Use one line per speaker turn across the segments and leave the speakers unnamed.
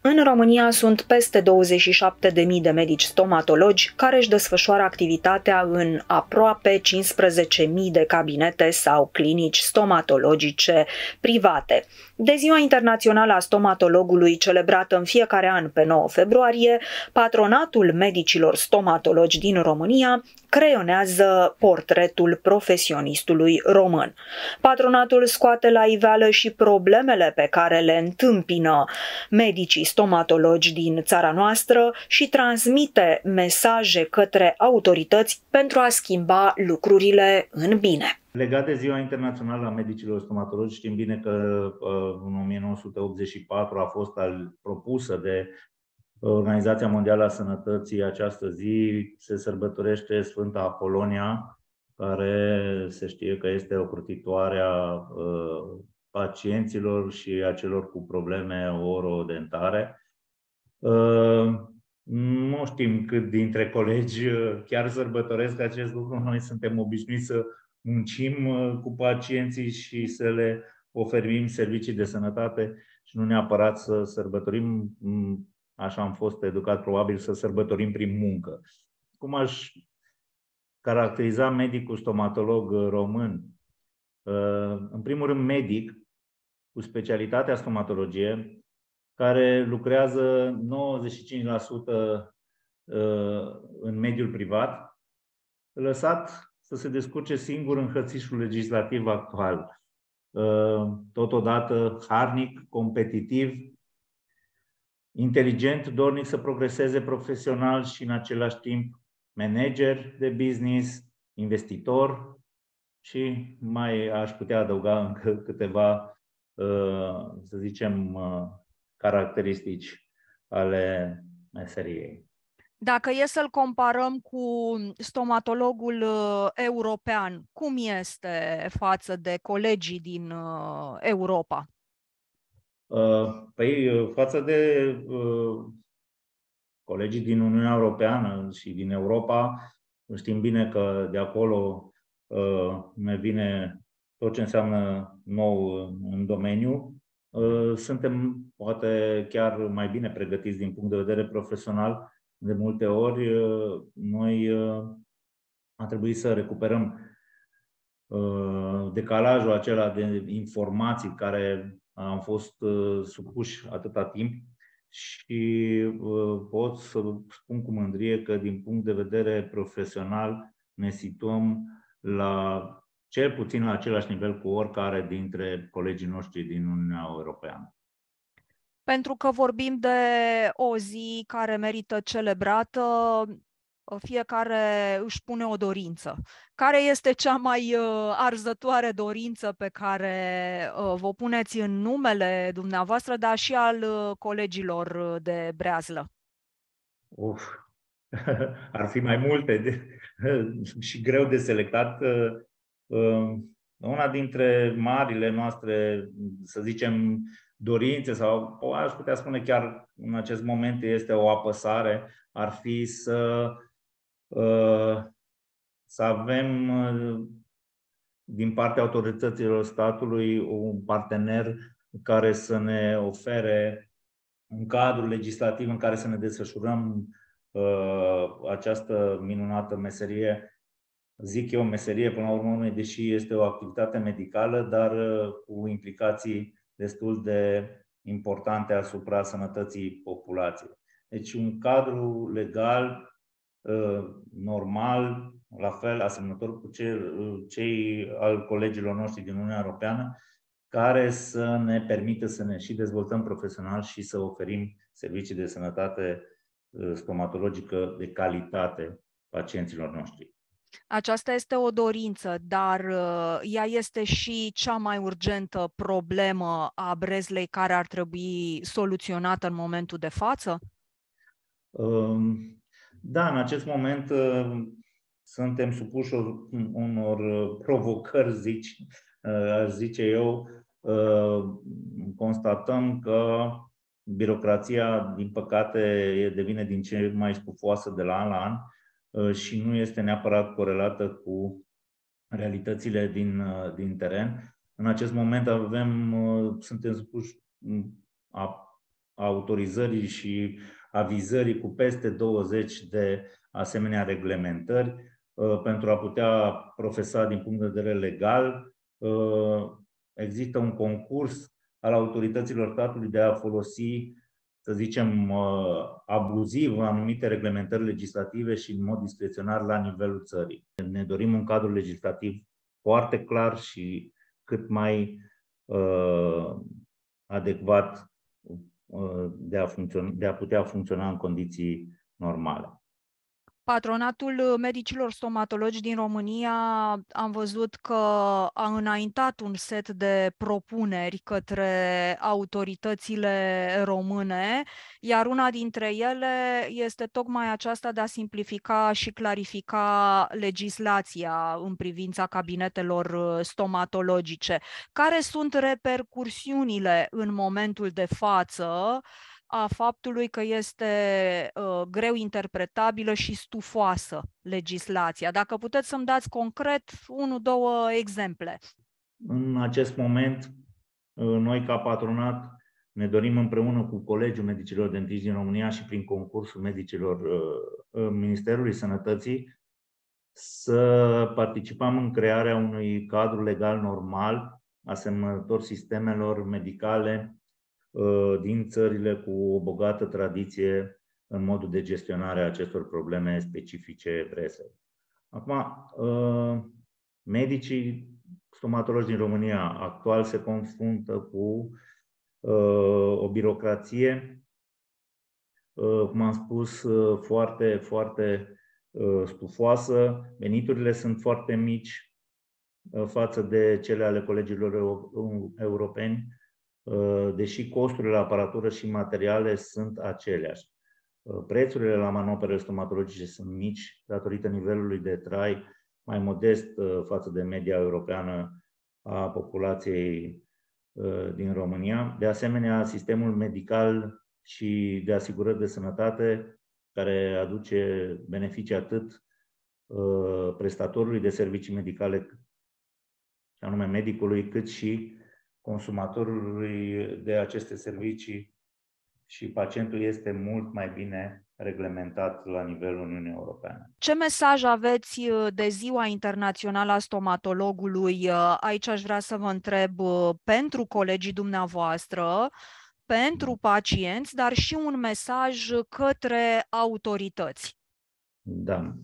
În România sunt peste 27.000 de medici stomatologi care își desfășoară activitatea în aproape 15.000 de cabinete sau clinici stomatologice private. De Ziua Internațională a Stomatologului, celebrată în fiecare an pe 9 februarie, Patronatul Medicilor Stomatologi din România creionează portretul profesionistului român. Patronatul scoate la iveală și problemele pe care le întâmpină medicii stomatologi din țara noastră și transmite mesaje către autorități pentru a schimba lucrurile în bine.
Legat de Ziua Internațională a Medicilor Stomatologi, știm bine că în 1984 a fost propusă de Organizația Mondială a Sănătății această zi. Se sărbătorește Sfânta Apolonia, care se știe că este ocrotitoare a pacienților și a celor cu probleme orodentare. Nu știm cât dintre colegi chiar sărbătoresc acest lucru. Noi suntem obișnuiți să muncim cu pacienții și să le oferim servicii de sănătate și nu neapărat să sărbătorim, așa am fost educat probabil, să sărbătorim prin muncă. Cum aș caracteriza medicul stomatolog român? În primul rând, medic cu specialitatea stomatologie, care lucrează 95% în mediul privat, lăsat să se descurce singur în hățișul legislativ actual. Totodată harnic, competitiv, inteligent, dornic să progreseze profesional și în același timp manager de business, investitor și mai aș putea adăuga încă câteva, să zicem, caracteristici ale meseriei.
Dacă e să-l comparăm cu stomatologul european, cum este față de colegii din Europa?
Păi, față de colegii din Uniunea Europeană și din Europa, știm bine că de acolo ne vine tot ce înseamnă nou în domeniu. Suntem poate chiar mai bine pregătiți din punct de vedere profesional. De multe ori noi a trebuit să recuperăm decalajul acela de informații care am fost supuși atâta timp și pot să spun cu mândrie că din punct de vedere profesional ne situăm la cel puțin la același nivel cu oricare dintre colegii noștri din Uniunea Europeană.
Pentru că vorbim de o zi care merită celebrată, fiecare își pune o dorință. Care este cea mai arzătoare dorință pe care vă puneți în numele dumneavoastră, dar și al colegilor de breazlă?
Ar fi mai multe și greu de selectat. Una dintre marile noastre, să zicem, dorințe, sau aș putea spune chiar în acest moment este o apăsare, ar fi să avem din partea autorităților statului un partener care să ne ofere un cadru legislativ în care să ne desfășurăm această minunată meserie. Zic eu meserie, până la urmă, deși este o activitate medicală, dar cu implicații destul de importante asupra sănătății populației. Deci un cadru legal, normal, la fel, asemănător cu cei al colegilor noștri din Uniunea Europeană, care să ne permită să ne și dezvoltăm profesional și să oferim servicii de sănătate stomatologică de calitate pacienților noștri.
Aceasta este o dorință, dar ea este și cea mai urgentă problemă a Breslei care ar trebui soluționată în momentul de față?
Da, în acest moment suntem supuși unor provocări, aș zice eu. Constatăm că birocrația, din păcate, devine din ce mai stufoasă de la an și nu este neapărat corelată cu realitățile din teren. În acest moment suntem supuși autorizării și avizării cu peste 20 de asemenea reglementări pentru a putea profesa din punct de vedere legal. Există un concurs al autorităților statului de a folosi, să zicem, abuziv anumite reglementări legislative și în mod discreționar la nivelul țării. Ne dorim un cadru legislativ foarte clar și cât mai adecvat de a putea funcționa în condiții normale.
Patronatul Medicilor Stomatologi din România am văzut că a înaintat un set de propuneri către autoritățile române, iar una dintre ele este tocmai aceasta de a simplifica și clarifica legislația în privința cabinetelor stomatologice. Care sunt repercursiunile în momentul de față a faptului că este greu interpretabilă și stufoasă legislația? Dacă puteți să-mi dați concret 1-2 exemple.
În acest moment, noi ca patronat ne dorim împreună cu Colegiul Medicilor Dentiști din România și prin concursul medicilor Ministerului Sănătății să participăm în crearea unui cadru legal normal, asemănător sistemelor medicale din țările cu o bogată tradiție în modul de gestionare a acestor probleme specifice Breslau. Acum, medicii stomatologi din România actual se confruntă cu o birocrație, cum am spus, foarte, foarte stufoasă. Veniturile sunt foarte mici față de cele ale colegilor europeni, deși costurile la aparatură și materiale sunt aceleași. Prețurile la manoperele stomatologice sunt mici datorită nivelului de trai mai modest față de media europeană a populației din România. De asemenea, sistemul medical și de asigurări de sănătate, care aduce beneficii atât prestatorului de servicii medicale, anume medicului, cât și consumatorului de aceste servicii și pacientul este mult mai bine reglementat la nivelul Uniunii Europene.
Ce mesaj aveți de Ziua Internațională a Stomatologului? Aici aș vrea să vă întreb pentru colegii dumneavoastră, pentru pacienți, dar și un mesaj către autorități.
Da.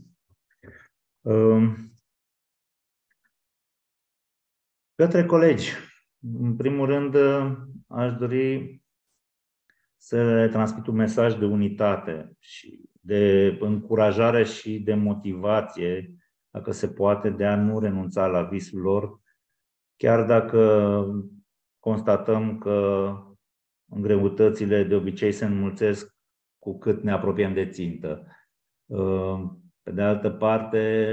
Către colegi, în primul rând, aș dori să le transmit un mesaj de unitate și de încurajare și de motivație, dacă se poate, de a nu renunța la visul lor, chiar dacă constatăm că greutățile de obicei se înmulțesc cu cât ne apropiem de țintă. Pe de altă parte,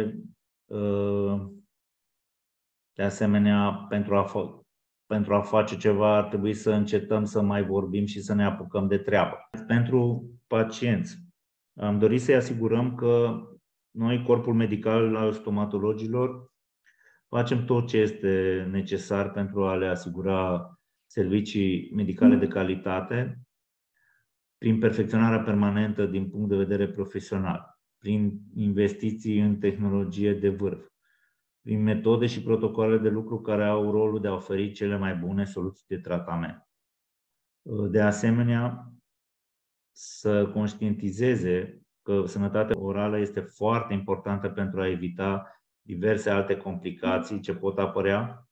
de asemenea, pentru a face ceva, ar trebui să încetăm să mai vorbim și să ne apucăm de treabă. Pentru pacienți, am dorit să-i asigurăm că noi, Corpul Medical al Stomatologilor, facem tot ce este necesar pentru a le asigura servicii medicale de calitate, prin perfecționarea permanentă din punct de vedere profesional, prin investiții în tehnologie de vârf, prin metode și protocoale de lucru care au rolul de a oferi cele mai bune soluții de tratament. De asemenea, să conștientizeze că sănătatea orală este foarte importantă pentru a evita diverse alte complicații ce pot apărea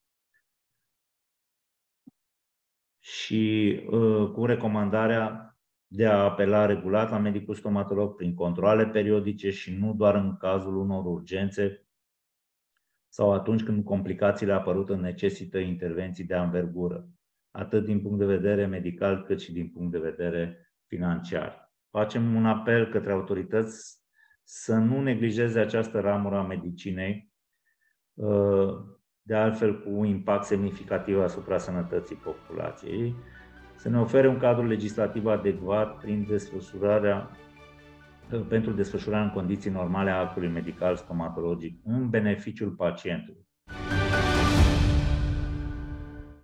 și cu recomandarea de a apela regulat la medicul stomatolog prin controale periodice și nu doar în cazul unor urgențe sau atunci când complicațiile apărute necesită intervenții de anvergură, atât din punct de vedere medical cât și din punct de vedere financiar. Facem un apel către autorități să nu neglijeze această ramură a medicinei, de altfel cu impact semnificativ asupra sănătății populației, să ne ofere un cadru legislativ adecvat pentru desfășurarea în condiții normale a actului medical stomatologic în beneficiul pacientului.